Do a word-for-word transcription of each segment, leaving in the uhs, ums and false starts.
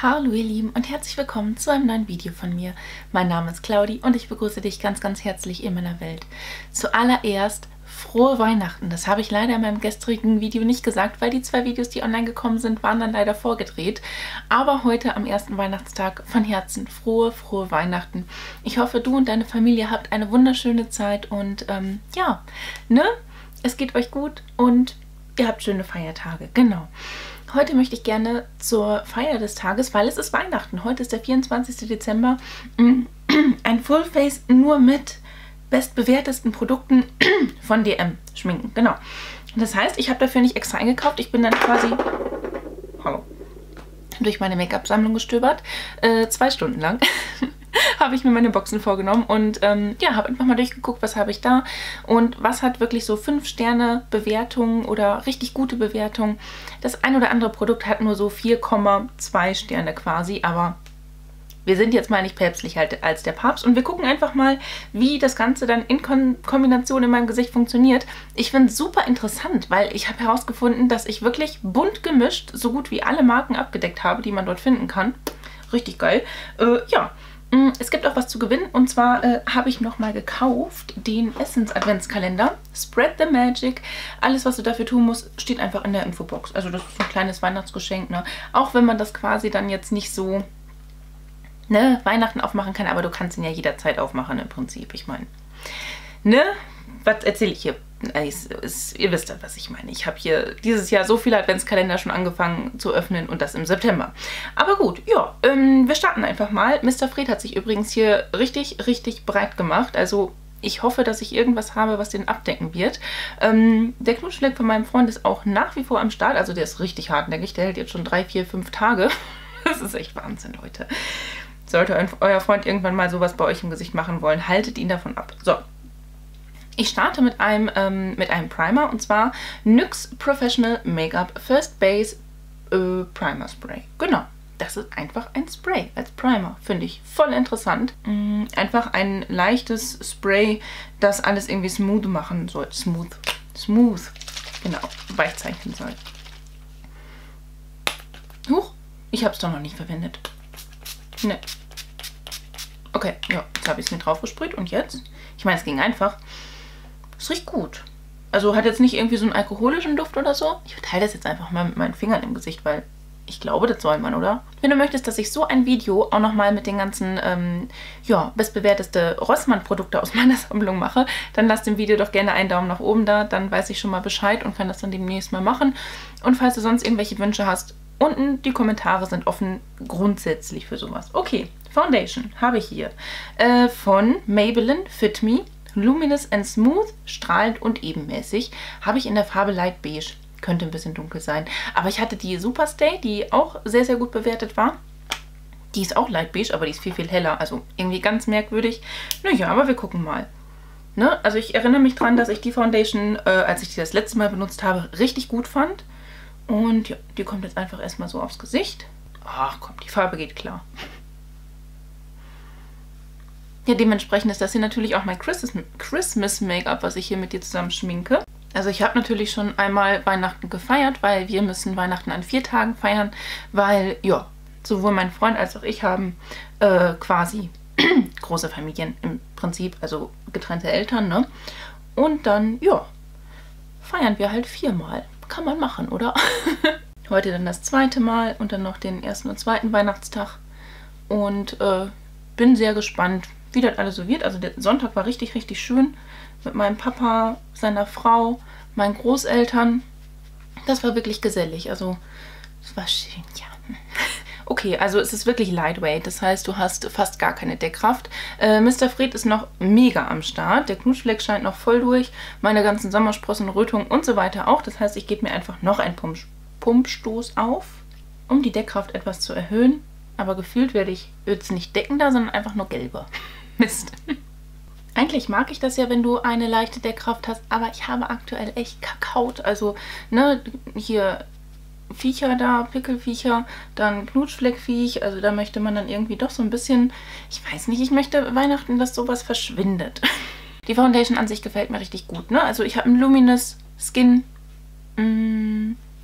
Hallo ihr Lieben und herzlich willkommen zu einem neuen Video von mir. Mein Name ist Claudi und ich begrüße dich ganz, ganz herzlich in meiner Welt. Zuallererst frohe Weihnachten. Das habe ich leider in meinem gestrigen Video nicht gesagt, weil die zwei Videos, die online gekommen sind, waren dann leider vorgedreht. Aber heute am ersten Weihnachtstag von Herzen frohe, frohe Weihnachten. Ich hoffe, du und deine Familie habt eine wunderschöne Zeit und ähm, ja, ne? Es geht euch gut und ihr habt schöne Feiertage. Genau. Heute möchte ich gerne zur Feier des Tages, weil es ist Weihnachten. Heute ist der vierundzwanzigste Dezember. Ein Fullface nur mit bestbewertesten Produkten von D M schminken. Genau. Das heißt, ich habe dafür nicht extra eingekauft. Ich bin dann quasi hallo, durch meine Make-up-Sammlung gestöbert. Äh, zwei Stunden lang habe ich mir meine Boxen vorgenommen und ähm, ja, habe einfach mal durchgeguckt, was habe ich da und was hat wirklich so fünf Sterne Bewertungen oder richtig gute Bewertungen. Das ein oder andere Produkt hat nur so vier Komma zwei Sterne quasi, aber wir sind jetzt mal nicht päpstlich halt als der Papst und wir gucken einfach mal, wie das Ganze dann in Kon Kombination in meinem Gesicht funktioniert. Ich finde es super interessant, weil ich habe herausgefunden, dass ich wirklich bunt gemischt so gut wie alle Marken abgedeckt habe, die man dort finden kann. Richtig geil. Äh, ja. Es gibt auch was zu gewinnen und zwar äh, habe ich nochmal gekauft den Essence Adventskalender. Spread the Magic. Alles, was du dafür tun musst, steht einfach in der Infobox. Also das ist ein kleines Weihnachtsgeschenk, ne? Auch wenn man das quasi dann jetzt nicht so, ne, Weihnachten aufmachen kann, aber du kannst ihn ja jederzeit aufmachen im Prinzip. Ich meine, ne? Was erzähle ich hier? Es, es, ihr wisst ja, was ich meine. Ich habe hier dieses Jahr so viele Adventskalender schon angefangen zu öffnen und das im September. Aber gut, ja, ähm, wir starten einfach mal. Mister Fred hat sich übrigens hier richtig, richtig breit gemacht. Also ich hoffe, dass ich irgendwas habe, was den abdecken wird. Ähm, der Knutschfleck von meinem Freund ist auch nach wie vor am Start. Also der ist richtig hartnäckig. Der hält jetzt schon drei, vier, fünf Tage. Das ist echt Wahnsinn, Leute. Sollte ein, euer Freund irgendwann mal sowas bei euch im Gesicht machen wollen, haltet ihn davon ab. So. Ich starte mit einem, ähm, mit einem Primer und zwar N Y X Professional Make-up First Base äh, Primer Spray. Genau, das ist einfach ein Spray als Primer. Finde ich voll interessant. Mm, einfach ein leichtes Spray, das alles irgendwie smooth machen soll. Smooth. Smooth. Genau, weich zeichnen soll. Huch, ich habe es doch noch nicht verwendet. Ne. Okay, ja, jetzt habe ich es mir drauf gesprüht und jetzt? Ich meine, es ging einfach. Es riecht gut. Also hat jetzt nicht irgendwie so einen alkoholischen Duft oder so. Ich verteile das jetzt einfach mal mit meinen Fingern im Gesicht, weil ich glaube, das soll man, oder? Wenn du möchtest, dass ich so ein Video auch nochmal mit den ganzen, ähm, ja, bestbewerteste Rossmann-Produkte aus meiner Sammlung mache, dann lass dem Video doch gerne einen Daumen nach oben da. Dann weiß ich schon mal Bescheid und kann das dann demnächst mal machen. Und falls du sonst irgendwelche Wünsche hast, unten die Kommentare sind offen grundsätzlich für sowas. Okay, Foundation habe ich hier äh, von Maybelline Fit Me. Luminous and Smooth, strahlend und ebenmäßig. Habe ich in der Farbe Light Beige. Könnte ein bisschen dunkel sein. Aber ich hatte die Superstay, die auch sehr, sehr gut bewertet war. Die ist auch Light Beige, aber die ist viel, viel heller. Also irgendwie ganz merkwürdig. Naja, aber wir gucken mal. Ne? Also ich erinnere mich dran, dass ich die Foundation, äh, als ich die das letzte Mal benutzt habe, richtig gut fand. Und ja, die kommt jetzt einfach erstmal so aufs Gesicht. Ach komm, die Farbe geht klar. Ja, dementsprechend ist das hier natürlich auch mein Christmas-Make-up, was ich hier mit dir zusammen schminke. Also ich habe natürlich schon einmal Weihnachten gefeiert, weil wir müssen Weihnachten an vier Tagen feiern, weil, ja, sowohl mein Freund als auch ich haben äh, quasi große Familien im Prinzip, also getrennte Eltern, ne? Und dann, ja, feiern wir halt viermal. Kann man machen, oder? Heute dann das zweite Mal und dann noch den ersten und zweiten Weihnachtstag. Und äh, bin sehr gespannt, wie das alles so wird. Also der Sonntag war richtig, richtig schön. Mit meinem Papa, seiner Frau, meinen Großeltern. Das war wirklich gesellig. Also es war schön, ja. Okay, also es ist wirklich lightweight. Das heißt, du hast fast gar keine Deckkraft. Äh, Mister Fred ist noch mega am Start. Der Knutschfleck scheint noch voll durch. Meine ganzen Sommersprossen, Rötungen und so weiter auch. Das heißt, ich gebe mir einfach noch einen Pump Pumpstoß auf, um die Deckkraft etwas zu erhöhen. Aber gefühlt werde ich jetzt nicht deckender, sondern einfach nur gelber. Mist. Eigentlich mag ich das ja, wenn du eine leichte Deckkraft hast, aber ich habe aktuell echt kakaut. Also, ne, hier Viecher da, Pickelviecher, dann Knutschfleckviech. Also da möchte man dann irgendwie doch so ein bisschen, ich weiß nicht, ich möchte Weihnachten, dass sowas verschwindet. Die Foundation an sich gefällt mir richtig gut, ne? Also ich habe einen Luminous Skin mh,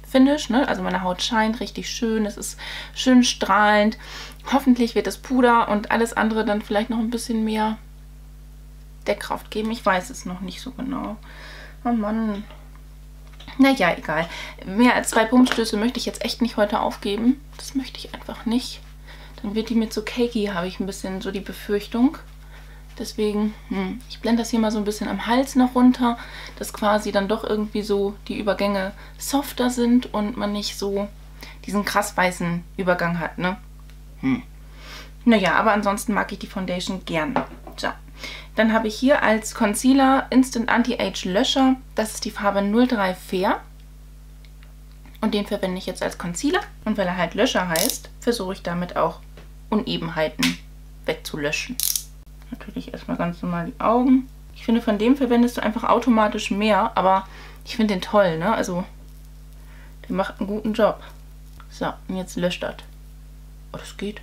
Finish, ne? Also meine Haut scheint richtig schön, es ist schön strahlend. Hoffentlich wird das Puder und alles andere dann vielleicht noch ein bisschen mehr Deckkraft geben. Ich weiß es noch nicht so genau. Oh Mann. Naja, egal. Mehr als zwei Pumpstöße möchte ich jetzt echt nicht heute aufgeben. Das möchte ich einfach nicht. Dann wird die mir zu cakey, habe ich ein bisschen so die Befürchtung. Deswegen, hm, ich blende das hier mal so ein bisschen am Hals noch runter, dass quasi dann doch irgendwie so die Übergänge softer sind und man nicht so diesen krass weißen Übergang hat, ne? Hm. Naja, aber ansonsten mag ich die Foundation gern. So. Dann habe ich hier als Concealer Instant Anti-Age Löscher. Das ist die Farbe null drei Fair. Und den verwende ich jetzt als Concealer. Und weil er halt Löscher heißt, versuche ich damit auch Unebenheiten wegzulöschen. Natürlich erstmal ganz normal die Augen. Ich finde, von dem verwendest du einfach automatisch mehr, aber ich finde den toll, ne? Also, der macht einen guten Job. So, und jetzt löscht das. Oh, das geht.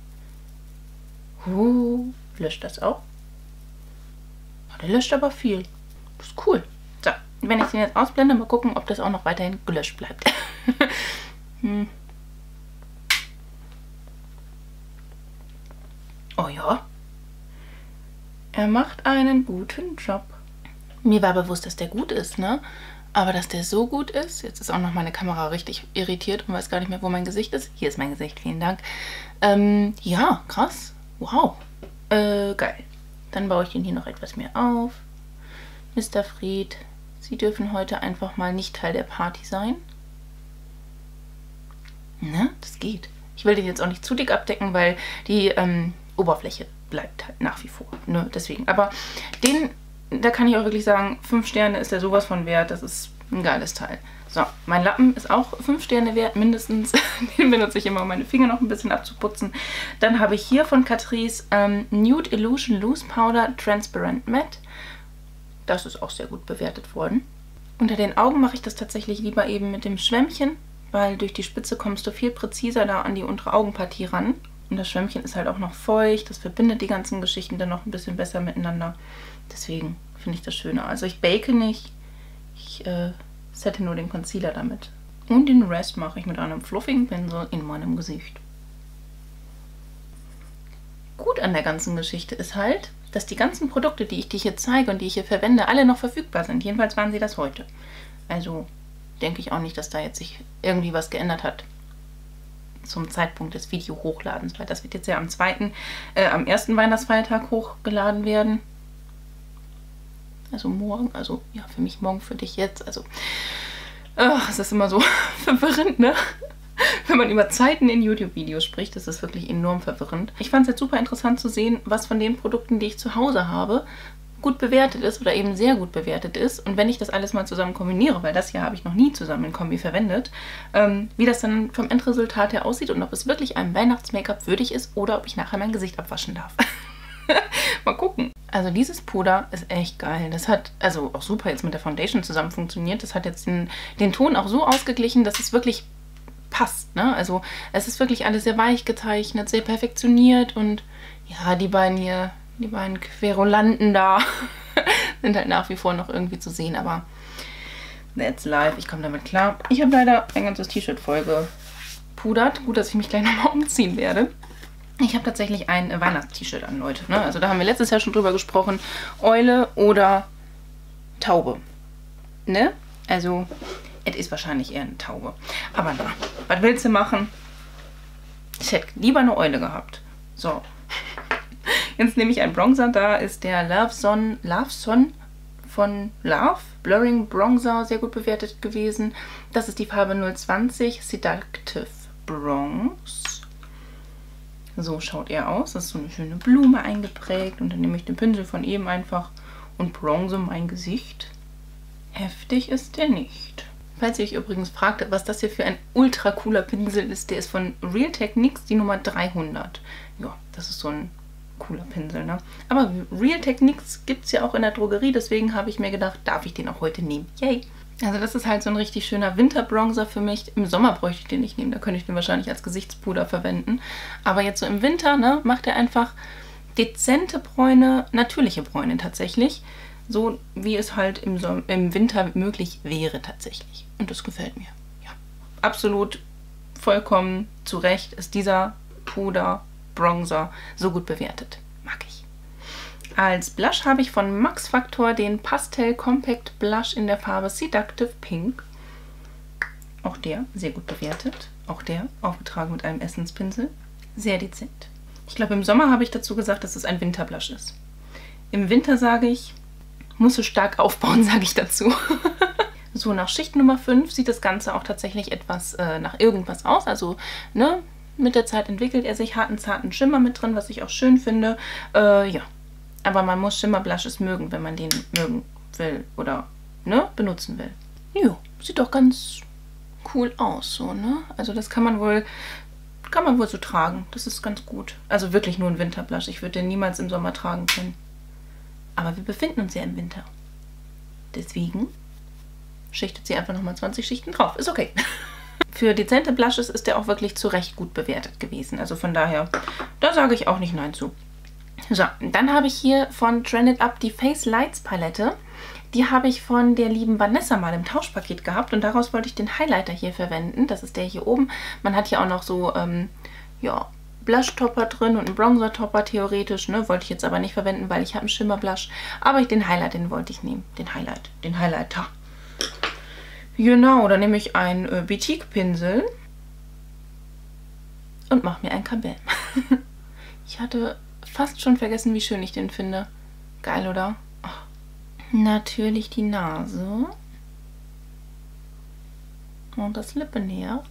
Uh, löscht das auch. Oh, der löscht aber viel. Das ist cool. So, wenn ich den jetzt ausblende, mal gucken, ob das auch noch weiterhin gelöscht bleibt. hm. Oh ja. Er macht einen guten Job. Mir war bewusst, dass der gut ist, ne? Aber dass der so gut ist, jetzt ist auch noch meine Kamera richtig irritiert und weiß gar nicht mehr, wo mein Gesicht ist. Hier ist mein Gesicht, vielen Dank. Ähm, ja, krass. Wow. Äh, geil. Dann baue ich den hier noch etwas mehr auf. Mister Fried, Sie dürfen heute einfach mal nicht Teil der Party sein. Ne? Das geht. Ich will den jetzt auch nicht zu dick abdecken, weil die ähm, Oberfläche bleibt halt nach wie vor. Ne? Deswegen. Aber den, da kann ich auch wirklich sagen, fünf Sterne ist der sowas von wert. Das ist ein geiles Teil. So, mein Lappen ist auch fünf Sterne wert, mindestens. Den benutze ich immer, um meine Finger noch ein bisschen abzuputzen. Dann habe ich hier von Catrice ähm, Nude Illusion Loose Powder Transparent Matte. Das ist auch sehr gut bewertet worden. Unter den Augen mache ich das tatsächlich lieber eben mit dem Schwämmchen, weil durch die Spitze kommst du viel präziser da an die untere Augenpartie ran. Und das Schwämmchen ist halt auch noch feucht, das verbindet die ganzen Geschichten dann noch ein bisschen besser miteinander. Deswegen finde ich das schöner. Also ich bake nicht, ich äh, sette nur den Concealer damit. Und den Rest mache ich mit einem fluffigen Pinsel in meinem Gesicht. Gut an der ganzen Geschichte ist halt, dass die ganzen Produkte, die ich dir hier zeige und die ich hier verwende, alle noch verfügbar sind. Jedenfalls waren sie das heute. Also denke ich auch nicht, dass da jetzt sich irgendwie was geändert hat zum Zeitpunkt des Video-Hochladens, weil das wird jetzt ja am zweiten, äh, am ersten Weihnachtsfeiertag hochgeladen werden. Also morgen, also ja, für mich morgen, für dich jetzt. Also, ach, es ist immer so verwirrend, ne? Wenn man über Zeiten in YouTube-Videos spricht, ist es wirklich enorm verwirrend. Ich fand es jetzt super interessant zu sehen, was von den Produkten, die ich zu Hause habe, gut bewertet ist oder eben sehr gut bewertet ist. Und wenn ich das alles mal zusammen kombiniere, weil das hier habe ich noch nie zusammen in Kombi verwendet, ähm, wie das dann vom Endresultat her aussieht und ob es wirklich einem Weihnachts-Make-up würdig ist oder ob ich nachher mein Gesicht abwaschen darf. Mal gucken. Also dieses Puder ist echt geil. Das hat also auch super jetzt mit der Foundation zusammen funktioniert. Das hat jetzt den, den Ton auch so ausgeglichen, dass es wirklich passt, ne? Also es ist wirklich alles sehr weich gezeichnet, sehr perfektioniert und ja, die beiden hier, die beiden Querulanten da sind halt nach wie vor noch irgendwie zu sehen, aber that's life, ich komme damit klar. Ich habe leider ein ganzes T-Shirt voll gepudert. Gut, dass ich mich gleich nochmal umziehen werde. Ich habe tatsächlich ein Weihnachts-T-Shirt an, Leute, ne? Also da haben wir letztes Jahr schon drüber gesprochen. Eule oder Taube, ne? Also es ist wahrscheinlich eher eine Taube. Aber na, was willst du machen? Ich hätte lieber eine Eule gehabt. So. Jetzt nehme ich einen Bronzer. Da ist der Love Son, Love Son von Love. Blurring Bronzer, sehr gut bewertet gewesen. Das ist die Farbe null zwanzig Seductive Bronze. So schaut er aus. Das ist so eine schöne Blume eingeprägt. Und dann nehme ich den Pinsel von eben einfach und bronze mein Gesicht. Heftig ist der nicht. Falls ihr euch übrigens fragt, was das hier für ein ultra cooler Pinsel ist, der ist von Real Techniques, die Nummer dreihundert. Ja, das ist so ein cooler Pinsel, ne? Aber Real Techniques gibt es ja auch in der Drogerie, deswegen habe ich mir gedacht, darf ich den auch heute nehmen. Yay! Also das ist halt so ein richtig schöner Winterbronzer für mich. Im Sommer bräuchte ich den nicht nehmen, da könnte ich den wahrscheinlich als Gesichtspuder verwenden. Aber jetzt so im Winter, ne, macht er einfach dezente Bräune, natürliche Bräune tatsächlich. So wie es halt im, Som im Winter möglich wäre tatsächlich. Und das gefällt mir. Ja. absolut vollkommen zu Recht ist dieser Puder Bronzer so gut bewertet. Mag ich. Als Blush habe ich von Max Factor den Pastel Compact Blush in der Farbe Seductive Pink. Auch der sehr gut bewertet. Auch der aufgetragen mit einem Essenspinsel. Sehr dezent. Ich glaube, im Sommer habe ich dazu gesagt, dass es ein Winterblush ist. Im Winter sage ich, musst du stark aufbauen, sage ich dazu. So, nach Schicht Nummer fünf sieht das Ganze auch tatsächlich etwas äh, nach irgendwas aus. Also, ne, mit der Zeit entwickelt er sich, hat einen zarten Schimmer mit drin, was ich auch schön finde. Äh, ja, aber man muss Schimmerblushes mögen, wenn man den mögen will oder, ne, benutzen will. Jo, sieht doch ganz cool aus, so, ne? Also das kann man wohl, kann man wohl so tragen. Das ist ganz gut. Also wirklich nur ein Winterblush. Ich würde den niemals im Sommer tragen können. Aber wir befinden uns ja im Winter. Deswegen schichtet sie einfach nochmal zwanzig Schichten drauf. Ist okay. Für dezente Blushes ist der auch wirklich zu Recht gut bewertet gewesen. Also von daher, da sage ich auch nicht Nein zu. So, dann habe ich hier von Trend It Up die Face Lights Palette. Die habe ich von der lieben Vanessa mal im Tauschpaket gehabt und daraus wollte ich den Highlighter hier verwenden. Das ist der hier oben. Man hat hier auch noch so, ähm, ja, Blush-Topper drin und einen Bronzer-Topper theoretisch, ne? Wollte ich jetzt aber nicht verwenden, weil ich habe einen Schimmer-Blush. Aber den Highlight, den wollte ich nehmen. Den Highlight, den Highlighter. Genau, dann nehme ich einen äh, Batik-Pinsel und mache mir ein Kabell. Ich hatte fast schon vergessen, wie schön ich den finde. Geil, oder? Oh. Natürlich die Nase. Und das Lippenherz.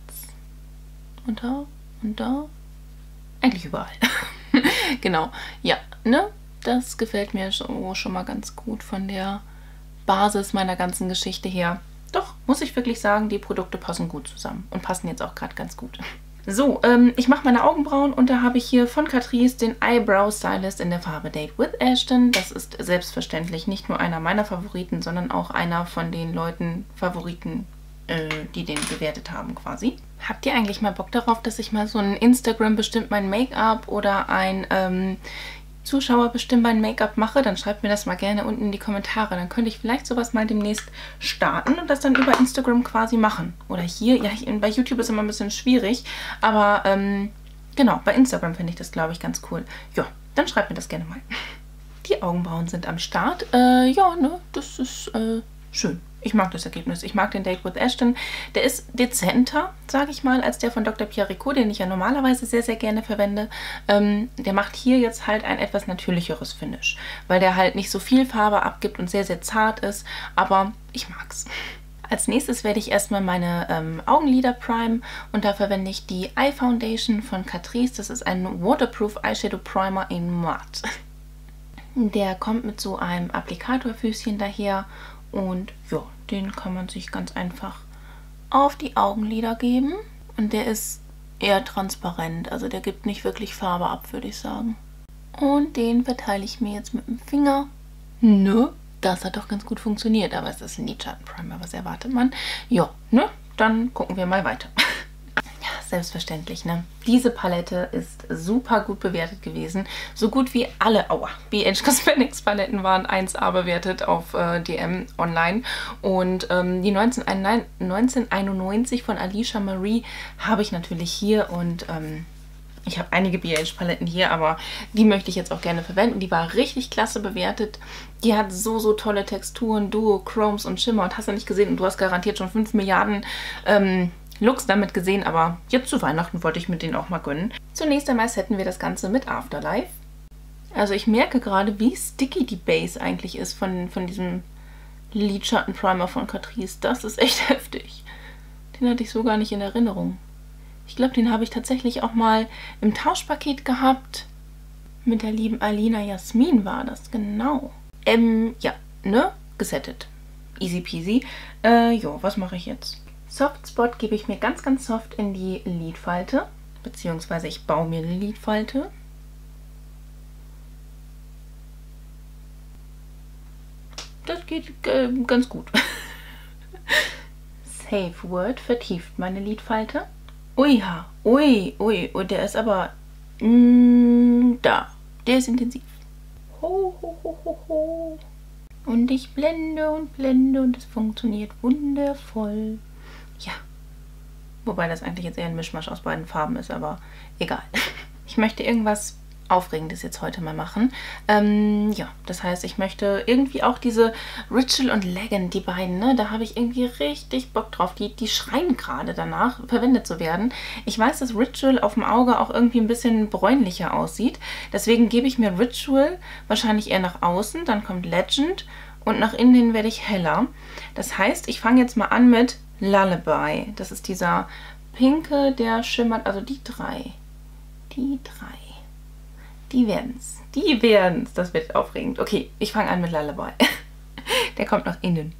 Und da, und da. Eigentlich überall. Genau, ja, ne? Das gefällt mir so schon mal ganz gut von der Basis meiner ganzen Geschichte her. Doch, muss ich wirklich sagen, die Produkte passen gut zusammen und passen jetzt auch gerade ganz gut. So, ähm, ich mache meine Augenbrauen und da habe ich hier von Catrice den Eyebrow Stylist in der Farbe Date with Ashton. Das ist selbstverständlich nicht nur einer meiner Favoriten, sondern auch einer von den Leuten Favoriten, äh, die den bewertet haben quasi. Habt ihr eigentlich mal Bock darauf, dass ich mal so ein Instagram bestimmt mein Make-up oder ein ähm, Zuschauer bestimmt mein Make-up mache? Dann schreibt mir das mal gerne unten in die Kommentare. Dann könnte ich vielleicht sowas mal demnächst starten und das dann über Instagram quasi machen. Oder hier, ja, bei YouTube ist immer ein bisschen schwierig, aber ähm, genau, bei Instagram finde ich das, glaube ich, ganz cool. Ja, dann schreibt mir das gerne mal. Die Augenbrauen sind am Start. Äh, ja, ne, das ist äh, schön. Ich mag das Ergebnis. Ich mag den Date with Ashton. Der ist dezenter, sage ich mal, als der von Doktor Pierricot, den ich ja normalerweise sehr, sehr gerne verwende. Ähm, der macht hier jetzt halt ein etwas natürlicheres Finish, weil der halt nicht so viel Farbe abgibt und sehr, sehr zart ist. Aber ich mag's. Als nächstes werde ich erstmal meine ähm, Augenlider primen und da verwende ich die Eye Foundation von Catrice. Das ist ein Waterproof Eyeshadow Primer in Matte. Der kommt mit so einem Applikatorfüßchen daher. Und ja, den kann man sich ganz einfach auf die Augenlider geben. Und der ist eher transparent, also der gibt nicht wirklich Farbe ab, würde ich sagen. Und den verteile ich mir jetzt mit dem Finger. Ne, das hat doch ganz gut funktioniert, aber es ist ein Lidschattenprimer, was erwartet man? Ja, ne, dann gucken wir mal weiter. Selbstverständlich, ne? Diese Palette ist super gut bewertet gewesen. So gut wie alle aua, B H Cosmetics Paletten waren eins A bewertet auf äh, D M online. Und ähm, die neunzehnhunderteinundneunzig von Alicia Marie habe ich natürlich hier. Und ähm, ich habe einige B H Paletten hier, aber die möchte ich jetzt auch gerne verwenden. Die war richtig klasse bewertet. Die hat so, so tolle Texturen, Duochromes und Schimmer. Und hast du nicht gesehen? Und du hast garantiert schon fünf Milliarden ähm, Looks damit gesehen, aber jetzt zu Weihnachten wollte ich mir den auch mal gönnen. Zunächst einmal setten wir das Ganze mit Afterlife. Also ich merke gerade, wie sticky die Base eigentlich ist von, von diesem Lidschattenprimer von Catrice. Das ist echt heftig. Den hatte ich so gar nicht in Erinnerung. Ich glaube, den habe ich tatsächlich auch mal im Tauschpaket gehabt. Mit der lieben Alina Jasmin war das, genau. Ähm, ja, ne? Gesettet. Easy peasy. Äh, jo, was mache ich jetzt? Soft Spot gebe ich mir ganz, ganz soft in die Lidfalte, beziehungsweise ich baue mir eine Lidfalte. Das geht äh, ganz gut. Safe Word vertieft meine Lidfalte. Ui, ja, ui, ui, und der ist aber mm, da. Der ist intensiv. Ho, ho, ho, ho, ho. Und ich blende und blende und es funktioniert wundervoll. Ja, Wobei das eigentlich jetzt eher ein Mischmasch aus beiden Farben ist, aber egal. Ich möchte irgendwas Aufregendes jetzt heute mal machen. Ähm, ja, das heißt, ich möchte irgendwie auch diese Ritual und Legend, die beiden, ne, da habe ich irgendwie richtig Bock drauf. Die, die schreien gerade danach, verwendet zu werden. Ich weiß, dass Ritual auf dem Auge auch irgendwie ein bisschen bräunlicher aussieht. Deswegen gebe ich mir Ritual wahrscheinlich eher nach außen, dann kommt Legend und nach innen hin werde ich heller. Das heißt, ich fange jetzt mal an mit Lullaby. Das ist dieser pinke, der schimmert, also die drei. Die drei. Die werden's. Die werden's. Das wird aufregend. Okay, ich fange an mit Lullaby. Der kommt nach innen.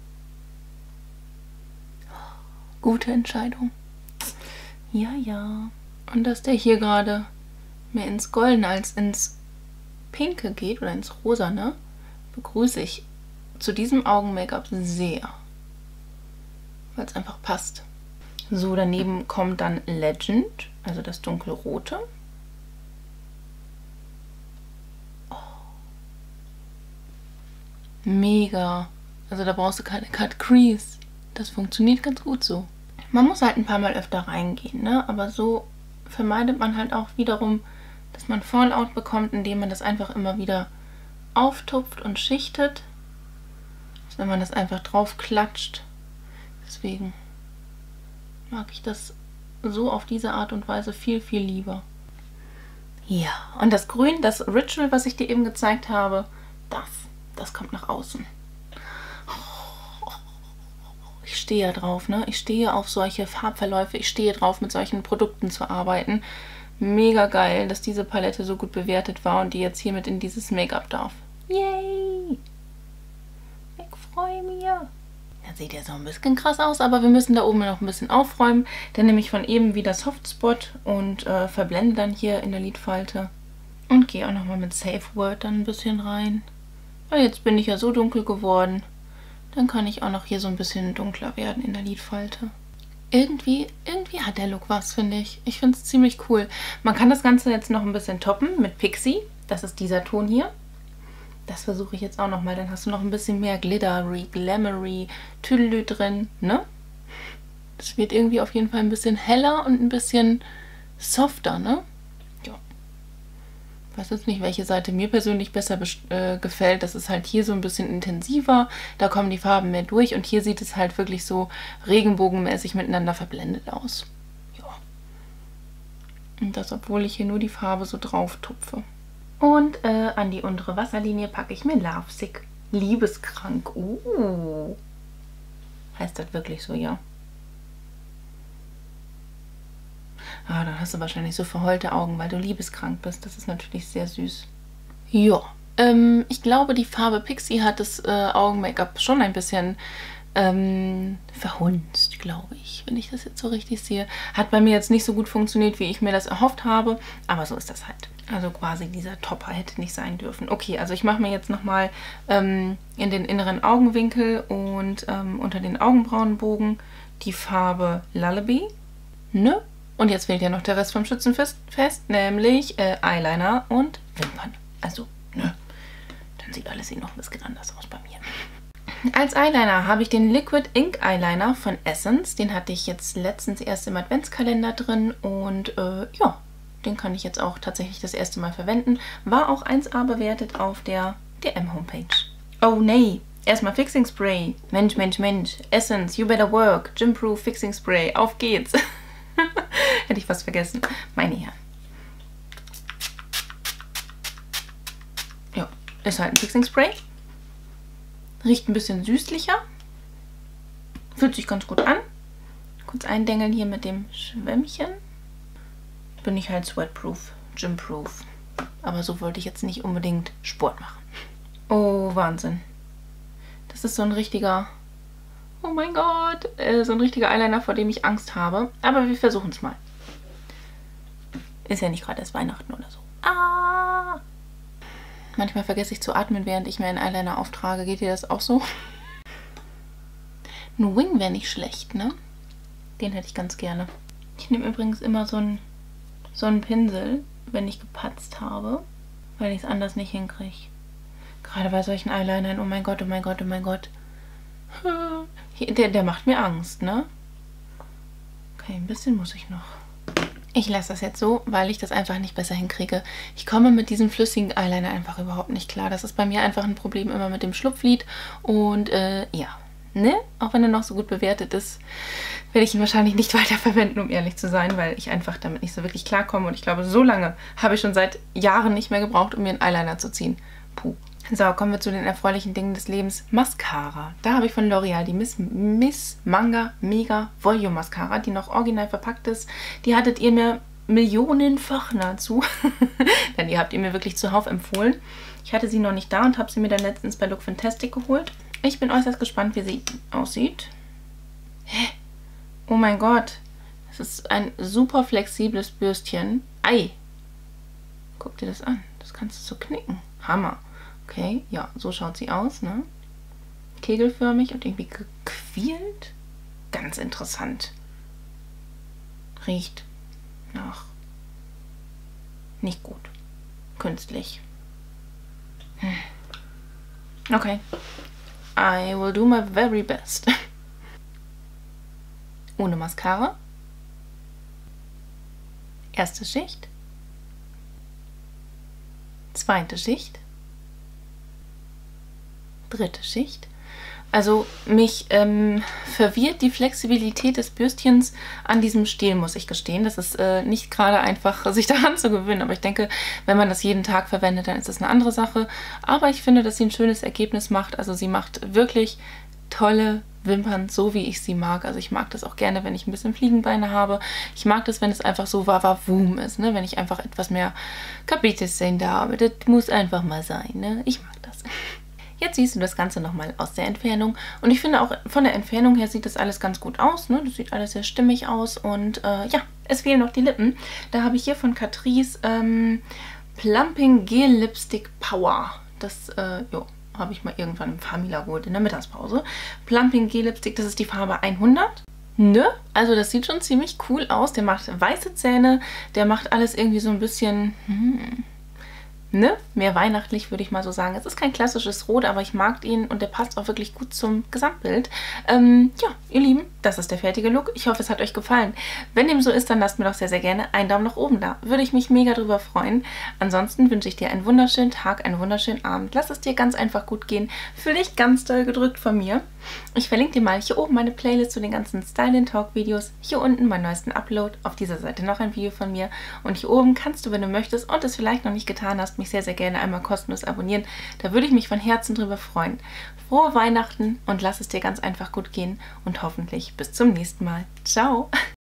Gute Entscheidung. Ja, ja. Und dass der hier gerade mehr ins Goldene als ins Pinke geht oder ins Rosane, begrüße ich zu diesem Augen-Make-up sehr. Weil es einfach passt. So, daneben kommt dann Legend, also das dunkelrote. Mega. Also da brauchst du keine Cut Crease. Das funktioniert ganz gut so. Man muss halt ein paar Mal öfter reingehen, ne? Aber so vermeidet man halt auch wiederum, dass man Fallout bekommt, indem man das einfach immer wieder auftupft und schichtet. Also wenn man das einfach drauf klatscht. Deswegen mag ich das so auf diese Art und Weise viel, viel lieber. Ja, und das Grün, das Ritual, was ich dir eben gezeigt habe, das Das kommt nach außen. Ich stehe ja drauf, ne? Ich stehe auf solche Farbverläufe. Ich stehe drauf, mit solchen Produkten zu arbeiten. Mega geil, dass diese Palette so gut bewertet war und die jetzt hiermit in dieses Make-up darf. Yay! Ich freue mich. Das sieht jetzt noch ein bisschen krass aus, aber wir müssen da oben noch ein bisschen aufräumen. Dann nehme ich von eben wieder Softspot und äh, verblende dann hier in der Lidfalte. Und gehe auch nochmal mit Safe Word dann ein bisschen rein. Weil jetzt bin ich ja so dunkel geworden. Dann kann ich auch noch hier so ein bisschen dunkler werden in der Lidfalte. Irgendwie, irgendwie hat der Look was, finde ich. Ich finde es ziemlich cool. Man kann das Ganze jetzt noch ein bisschen toppen mit Pixie. Das ist dieser Ton hier. Das versuche ich jetzt auch nochmal. Dann hast du noch ein bisschen mehr Glittery, Glamoury, Tüdelü drin, ne? Das wird irgendwie auf jeden Fall ein bisschen heller und ein bisschen softer, ne? Ich weiß jetzt nicht, welche Seite mir persönlich besser äh, gefällt. Das ist halt hier so ein bisschen intensiver. Da kommen die Farben mehr durch. Und hier sieht es halt wirklich so regenbogenmäßig miteinander verblendet aus. Ja. Und das, obwohl ich hier nur die Farbe so drauf tupfe. Und äh, an die untere Wasserlinie packe ich mir Lovesick. Liebeskrank. Uh. Heißt das wirklich so, ja? Ah, dann hast du wahrscheinlich so verheulte Augen, weil du liebeskrank bist. Das ist natürlich sehr süß. Ja, ähm, ich glaube, die Farbe Pixie hat das äh, Augen-Make-up schon ein bisschen ähm, verhunzt, glaube ich, wenn ich das jetzt so richtig sehe. Hat bei mir jetzt nicht so gut funktioniert, wie ich mir das erhofft habe, aber so ist das halt. Also quasi dieser Topper hätte nicht sein dürfen. Okay, also ich mache mir jetzt nochmal ähm, in den inneren Augenwinkel und ähm, unter den Augenbrauenbogen die Farbe Lullaby, ne? Und jetzt fehlt ja noch der Rest vom Schützenfest, nämlich äh, Eyeliner und Wimpern. Also, ne, dann sieht alles eh noch ein bisschen anders aus bei mir. Als Eyeliner habe ich den Liquid Ink Eyeliner von Essence. Den hatte ich jetzt letztens erst im Adventskalender drin und äh, ja, den kann ich jetzt auch tatsächlich das erste Mal verwenden. War auch eins A bewertet auf der D M-Homepage. Oh nee, erstmal Fixing Spray. Mensch, Mensch, Mensch. Essence, You Better Work. Gymproof Fixing Spray. Auf geht's. Hätte ich was vergessen. Meine Herren. Ja, ist halt ein Fixing Spray. Riecht ein bisschen süßlicher. Fühlt sich ganz gut an. Kurz eindengeln hier mit dem Schwämmchen. Bin ich halt Sweatproof, Gymproof. Aber so wollte ich jetzt nicht unbedingt Sport machen. Oh, Wahnsinn. Das ist so ein richtiger... Oh mein Gott, äh, so ein richtiger Eyeliner, vor dem ich Angst habe. Aber wir versuchen es mal. Ist ja nicht gerade erst Weihnachten oder so. Ah! Manchmal vergesse ich zu atmen, während ich mir einen Eyeliner auftrage. Geht dir das auch so? Ein Wing wäre nicht schlecht, ne? Den hätte ich ganz gerne. Ich nehme übrigens immer so einen, so einen Pinsel, wenn ich gepatzt habe, weil ich es anders nicht hinkriege. Gerade bei solchen Eyelinern. Oh mein Gott, oh mein Gott, oh mein Gott. Der, der macht mir Angst, ne? Okay, ein bisschen muss ich noch. Ich lasse das jetzt so, weil ich das einfach nicht besser hinkriege. Ich komme mit diesem flüssigen Eyeliner einfach überhaupt nicht klar. Das ist bei mir einfach ein Problem immer mit dem Schlupflid. Und äh, ja, ne? Auch wenn er noch so gut bewertet ist, werde ich ihn wahrscheinlich nicht weiter verwenden, um ehrlich zu sein, weil ich einfach damit nicht so wirklich klarkomme. Und ich glaube, so lange habe ich schon seit Jahren nicht mehr gebraucht, um mir einen Eyeliner zu ziehen. Puh. So, kommen wir zu den erfreulichen Dingen des Lebens. Mascara. Da habe ich von L'Oreal die Miss, Miss Manga Mega Volume Mascara, die noch original verpackt ist. Die hattet ihr mir millionenfach nahezu, denn die habt ihr mir wirklich zuhauf empfohlen. Ich hatte sie noch nicht da und habe sie mir dann letztens bei Look Fantastic geholt. Ich bin äußerst gespannt, wie sie aussieht. Hä? Oh mein Gott. Das ist ein super flexibles Bürstchen. Ei! Guck dir das an. Das kannst du so knicken. Hammer. Okay, ja, so schaut sie aus, ne? Kegelförmig und irgendwie gequält. Ganz interessant. Riecht nach nicht gut. Künstlich. Hm. Okay. I will do my very best. Ohne Mascara. Erste Schicht. Zweite Schicht. Dritte Schicht. Also mich ähm, verwirrt die Flexibilität des Bürstchens an diesem Stiel, muss ich gestehen. Das ist äh, nicht gerade einfach, sich daran zu gewöhnen. Aber ich denke, wenn man das jeden Tag verwendet, dann ist das eine andere Sache. Aber ich finde, dass sie ein schönes Ergebnis macht. Also sie macht wirklich tolle Wimpern, so wie ich sie mag. Also ich mag das auch gerne, wenn ich ein bisschen Fliegenbeine habe. Ich mag das, wenn es einfach so wawawum ist, ne? Wenn ich einfach etwas mehr Kapitis sehen da habe. Das muss einfach mal sein, ne? Ich mag das. Jetzt siehst du das Ganze nochmal aus der Entfernung. Und ich finde auch von der Entfernung her sieht das alles ganz gut aus, ne? Das sieht alles sehr stimmig aus. Und äh, ja, es fehlen noch die Lippen. Da habe ich hier von Catrice ähm, Plumping Gel Lipstick Power. Das, äh, jo, habe ich mal irgendwann im Famila geholt in der Mittagspause. Plumping Gel Lipstick, das ist die Farbe hundert. Ne? Also das sieht schon ziemlich cool aus. Der macht weiße Zähne, der macht alles irgendwie so ein bisschen... Hm, ne? Mehr weihnachtlich, würde ich mal so sagen. Es ist kein klassisches Rot, aber ich mag ihn und der passt auch wirklich gut zum Gesamtbild. Ähm, ja, ihr Lieben, das ist der fertige Look. Ich hoffe, es hat euch gefallen. Wenn dem so ist, dann lasst mir doch sehr, sehr gerne einen Daumen nach oben da. Würde ich mich mega drüber freuen. Ansonsten wünsche ich dir einen wunderschönen Tag, einen wunderschönen Abend. Lass es dir ganz einfach gut gehen. Fühl dich ganz doll gedrückt von mir. Ich verlinke dir mal hier oben meine Playlist zu den ganzen Style and Talk Videos. Hier unten meinen neuesten Upload. Auf dieser Seite noch ein Video von mir. Und hier oben kannst du, wenn du möchtest und es vielleicht noch nicht getan hast, mich sehr, sehr gerne einmal kostenlos abonnieren. Da würde ich mich von Herzen drüber freuen. Frohe Weihnachten und lass es dir ganz einfach gut gehen und hoffentlich bis zum nächsten Mal. Ciao!